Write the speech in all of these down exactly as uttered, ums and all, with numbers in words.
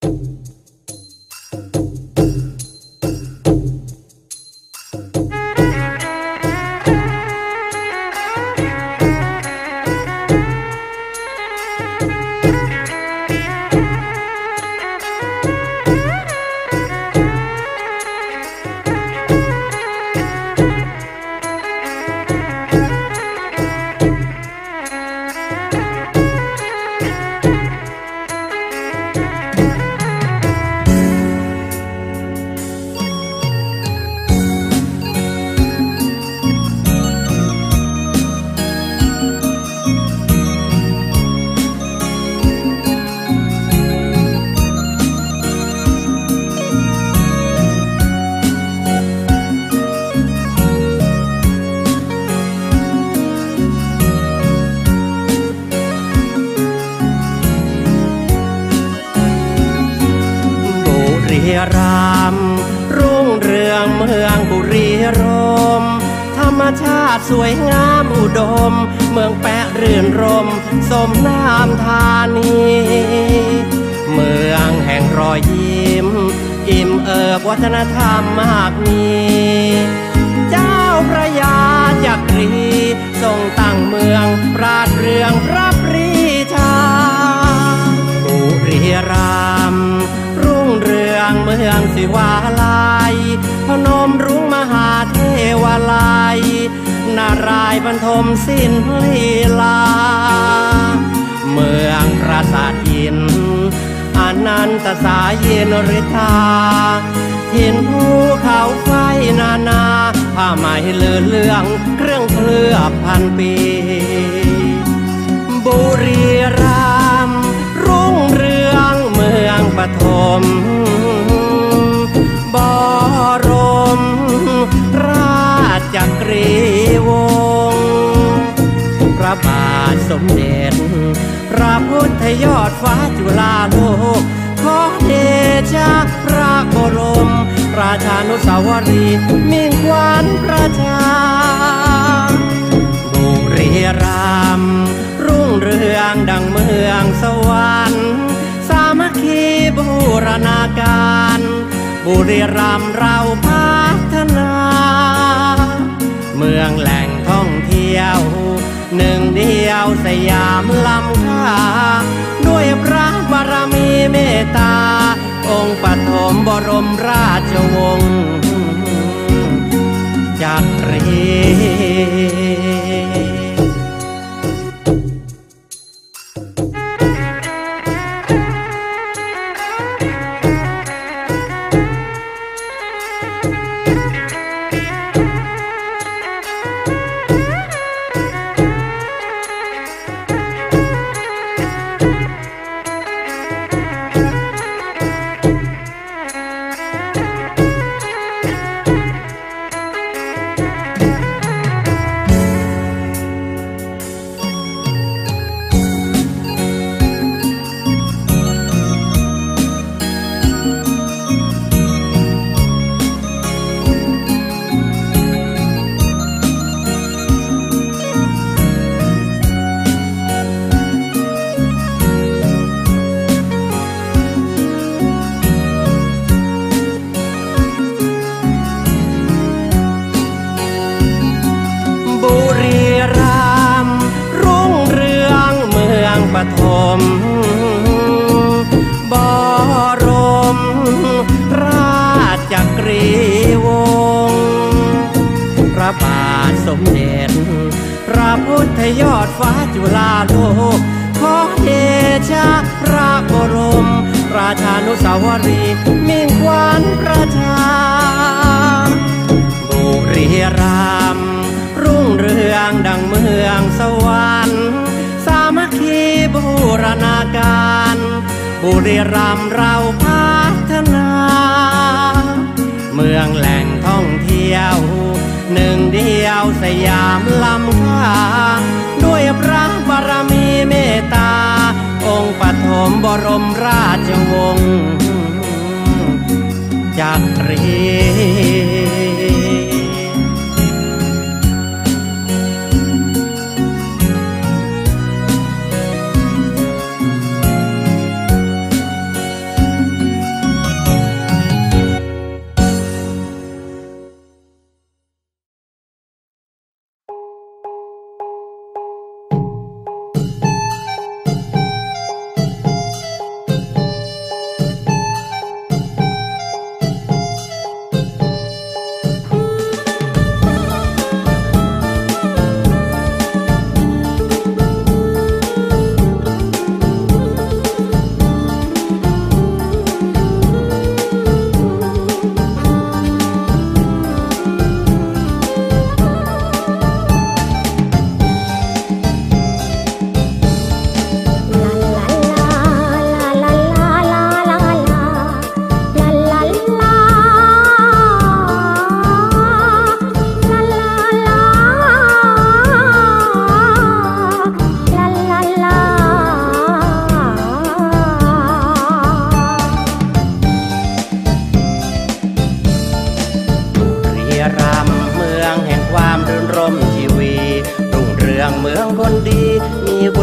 รามรุ่งเรืองเมืองบุรีรมย์ธรรมชาติสวยงามอุดมเมืองแปะรื่นรมสมนามธานีเมืองแห่งรอยยิ้มอิ่มเอิบวัฒนธรรมมากมีเจ้าพระยาจักรีทรงตั้งเมืองปราดเรืองพระปรีชาบุรีรัมย์รุ่งเรืองเมืองศิวาลัยพนมรุ้งมหาเทวาลัยนารายณ์บรรทมสิ้นลีลาเมืองปราสาทหินอนันตสายเยนฤทธาถิ่นภูเขาไฟนานาผ้าไหมเลื่อนเลืองเครื่องเคลือบพันปีบุรีรัมย์รุ่งเรืองเมืองปฐมบรมราชจักรีวงศ์พระบาทสมเด็จพระพุทธยอดฟ้าจุฬาโลกขอเดชะพระบรมราชานุสาวรีย์มิ่งขวัญประชาบุรีรัมย์รุ่งเรืองดังเมืองสวรรค์สามัคคีบูรณาการบุรีรัมย์เราพัฒนาเมืองแหล่งท่องเที่ยวหนึ่งเดียวสยามล้ำค่าด้วยพระบารมีเมตตาองค์ปฐมบรมราชวงศ์จักรีฐมบรมราชจักรีวงศ์พระบาทสมเด็จพระพุทธยอดฟ้าจุฬาโลกขอเดชะพระบรมราชานุสาวรีย์มิ่งขวัญประชาบุรีรัมย์รุ่งเรืองดังเมืองสวรรค์สามัคคีบูรณาการบุรีรัมย์เราพัฒนาเมืองแหล่งท่องเที่ยวหนึ่งเดียวสยามล้ำค่าด้วยพระบารมีเมตตาองค์ปฐมบรมราชวงศ์จักรี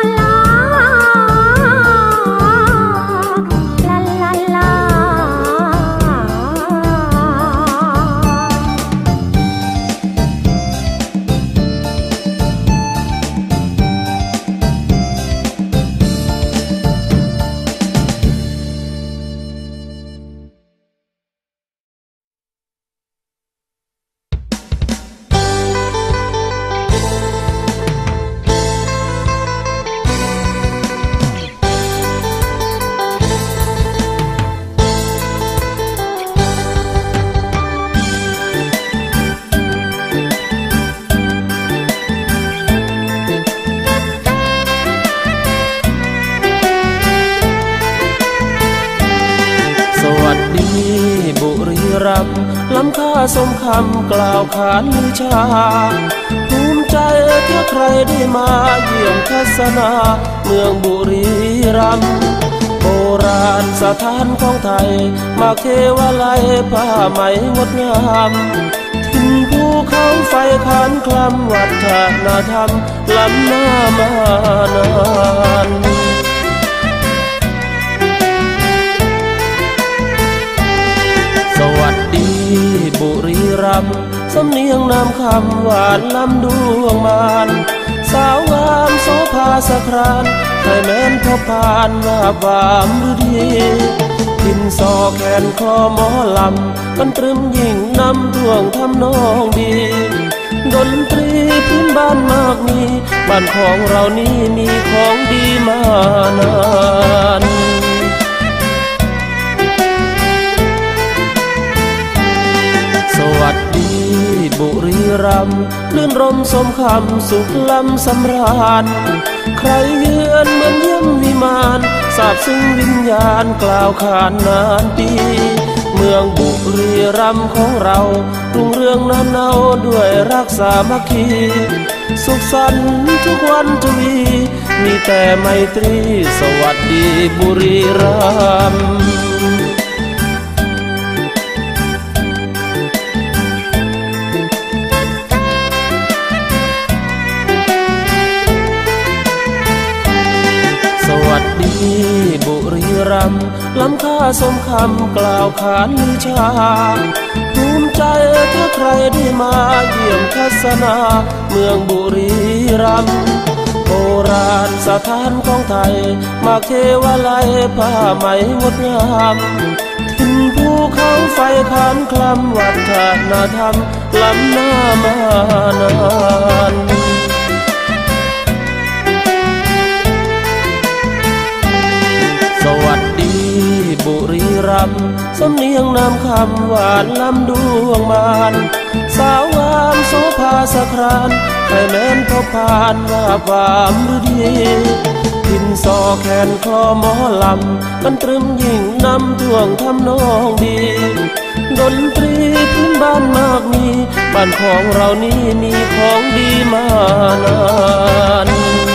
ล้ำค่าสมคำกล่าวขานลือชาภูมิใจถ้าใครได้มาเยี่ยมทัศนาเมืองบุรีรัมย์โบราณสถานของไทยมากเทวาลัยผ้าไหมงดงามถิ่นภูเขาไฟขานคล้ำวัฒนธรรมล้ำหน้ามานานสวัสดีบุรีรัมย์สำเนียงนามคำหวานล้ำดวงมานสาวงามโสภาสครานใครแม้นพบผ่านว่าบามฤดีทินซอแขนคอหมอลำกันตรึมยิ่งนำท่วงทำนองดีดนตรีพื้นบ้านมากมีบ้านของเรานี้มีของดีมานานสวัสดีบุรีรัมย์ลื่นรมสมคำสุขล้ำสำราญใครเยือนเหมือนเยี่ยมวิมานสาบซึ้งวิญญาณกล่าวขานนานปีเมืองบุรีรัมย์ของเรารุ่งเรืองนานเนาด้วยรักสามัคคีสุขสันต์ทุกวันทวีมีแต่ไมตรีสวัสดีบุรีรัมย์สวัสดีบุรีรัมย์ล้ำค่าสมคำกล่าวขานลือชาภูมิใจถ้าใครได้มาเยี่ยมทัศนาเมืองบุรีรัมย์โบราณสถานของไทยมากเทวาลัยผ้าไหมงดงามถิ่นภูเขาไฟขานคล้ำวัฒนธรรมล้ำหน้ามานานสวัสดีบุรีรัมย์สำเนียงนามคำหวานล้ำดวงมานสาวงามโสภาสครานใครแม้นพบผ่านว่าบามฤดีทินซอแขนคอหมอลำกันตรึมยิ่งนำท่วงทำนองดีดนตรีพื้นบ้านมากมีบ้านของเรานี้มีของดีมานาน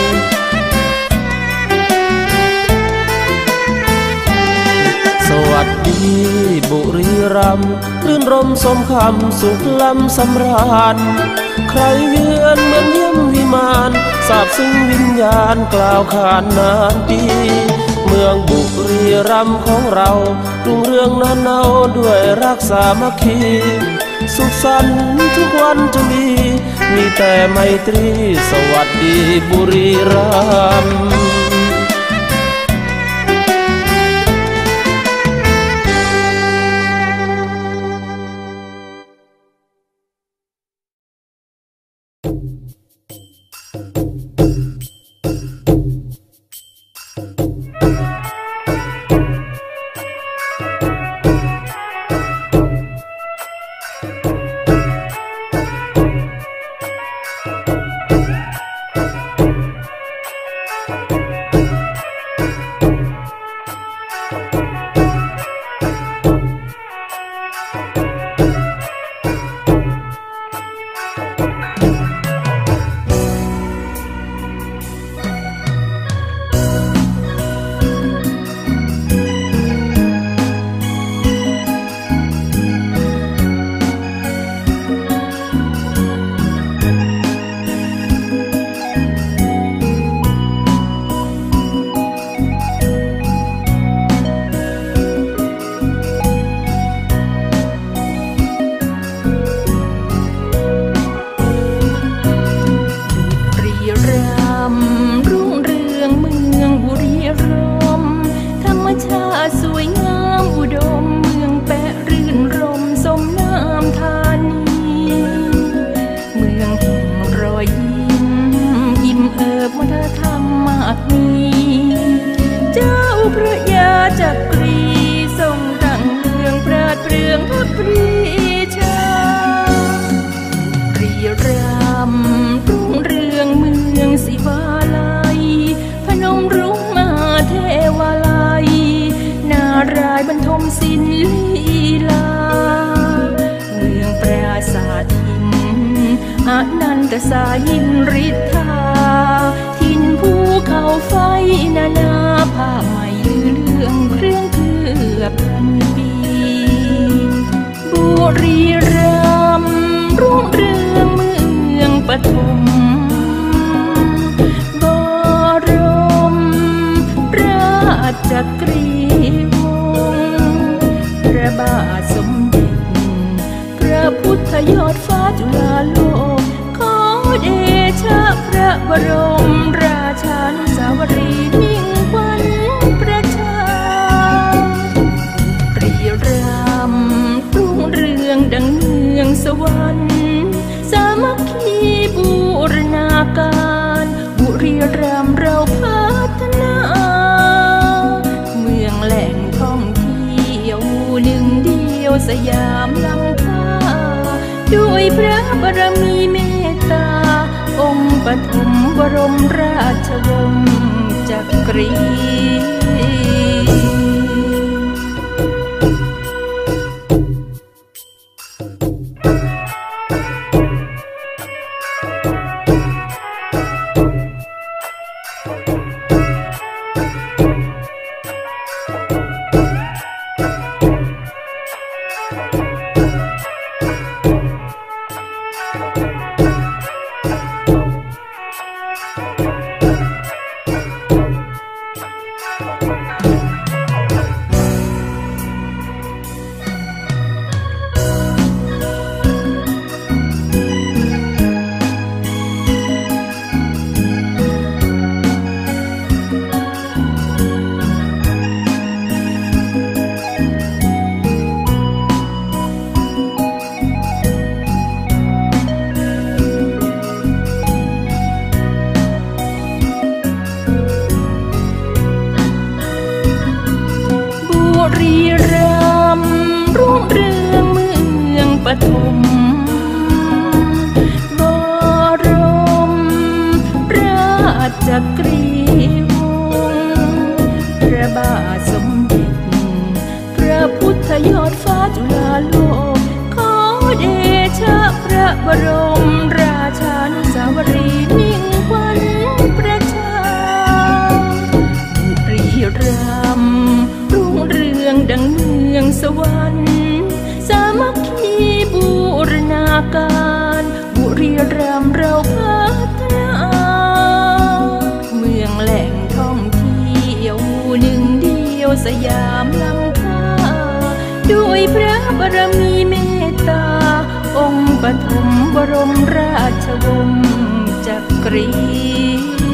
สวัสดีบุรีรัมย์ลื่นรมสมคำสุขล้ำสำราญใครเยือนเหมือนเยี่ยมวิมานสาบซึ้งวิญญาณกล่าวขานนานปีเมืองบุรีรัมย์ของเรารุ่งเรืองนานเนาด้วยรักสามัคคีสุขสันต์ทุกวันจะมีมีแต่ไมตรีสวัสดีบุรีรัมย์สายินริธาทินภูเขาไฟนานาผ้าไหมลือเลือรีรัมย์รุ่งเรืองเมืองปฐมบรมราชจักรีวงศ์พระบาทสมเด็จพระพุทธยอดฟ้าจุฬาโลกขอเดชะพระบรมราชานุสาวรีย์มิ่งขวัญประชาปรีรำรุ่งเรืองดังเมืองสวรรค์สามัคคีบูรณาการบุรีรัมย์เราพัฒนาเมืองแหล่งท่องเที่ยวหนึ่งเดียวสยามลำค่าด้วยพระบารมีเมตตาองค์ปฐมบรมราชวงศ์จักรีรีรัมย์รุ่งเรืองเมืองปฐมบรมราชจักรีวงศ์พระบาทสมเด็จพระพุทธยอดฟ้าจุฬาโลกขอเดชะพระบรมราชานุสาวรีย์มิ่งขวัญประชาบุรีรัมย์รุ่งเรืองดังเมืองสวรรค์สามัคคีบูรณาการบุรีรัมย์เราพัฒนาเมืองแหล่งท่องเที่ยวหนึ่งเดียวสยามลำค่าด้วยพระบารมีเมตตาองค์ปฐมบรมราชวงศ์จักรี